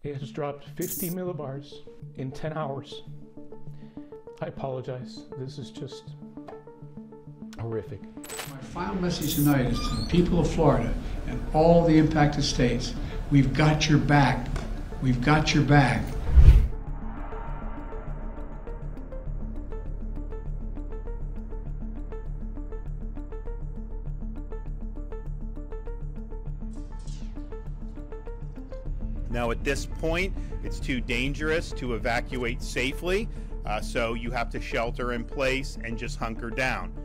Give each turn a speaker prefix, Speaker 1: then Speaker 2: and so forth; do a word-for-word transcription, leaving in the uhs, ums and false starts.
Speaker 1: It has dropped fifty millibars in ten hours. I apologize. This is just horrific.
Speaker 2: My final message tonight is to the people of Florida and all the impacted states. We've got your back. We've got your back.
Speaker 3: Now at this point, it's too dangerous to evacuate safely, uh, so you have to shelter in place and just hunker down.